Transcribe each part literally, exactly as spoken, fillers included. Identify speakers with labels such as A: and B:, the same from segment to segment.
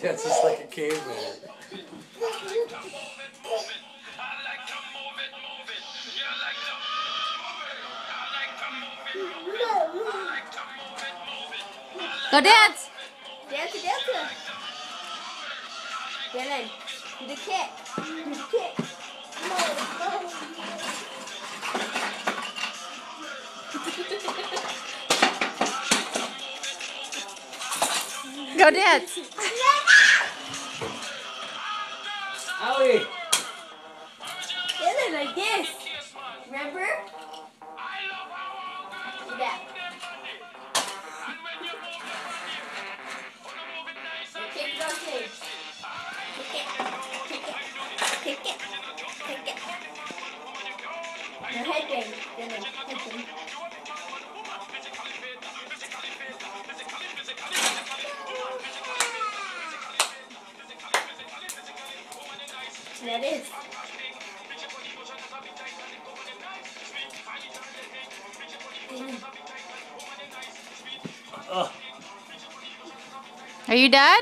A: dances like a caveman.
B: Go dance!
C: Dance, dance. Dylan, do the kick. Do the kick. No, no.
B: Go dance!
A: Owie!
C: Dylan, like this. Remember? Do that. Kick it on stage. Kick it. Kick it. Kick it. Kick it. Now headbang. Dylan, headbang. That is.
A: Ugh.
B: Are you done?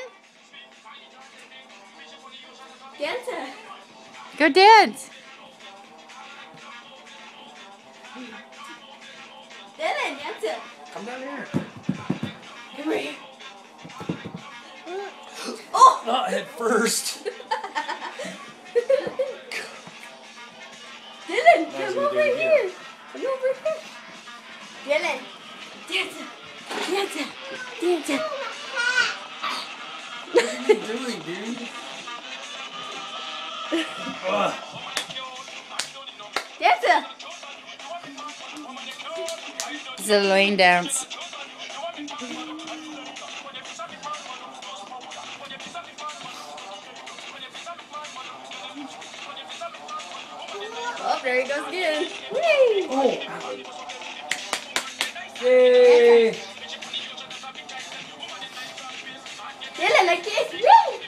C: Dancer.
B: Go dance!
C: Dylan, dancer.
A: Come down here.
C: Come here. Oh!
A: Not head first.
C: Dylan,
A: Nice
C: come
A: to do
C: over
A: it
C: here. Come over here. Dylan, dancer. Dancer. Dancer.
A: What are you doing, dude? Ugh.
C: Dancer.
B: It's a lane dance.
C: Oh, there he goes again. Whee!
A: Oh. Yay!
C: Dylan, like this. Woo!